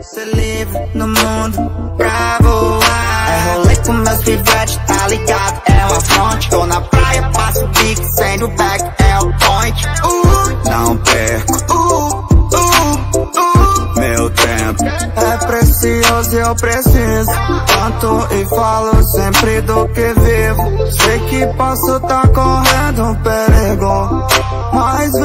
Ser livre no mundo pra voar. É rolê com meus pivetes, tá ligado? É uma fonte. Tô na praia, passo o pique, sendo back, é o point. Não perco meu tempo. É precioso e eu preciso tanto e falo sempre do que vivo. Sei que posso tá correndo um perigo, mas